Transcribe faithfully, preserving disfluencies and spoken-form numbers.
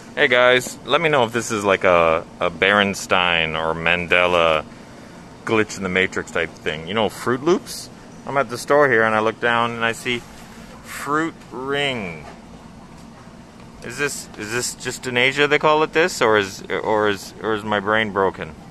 Hey guys, let me know if this is like a, a Berenstain or Mandela glitch in the Matrix type thing. You know, Fruit Loops? I'm at the store here and I look down and I see Fruit Ring. Is this is this just in Asia they call it this, or is or is or is my brain broken?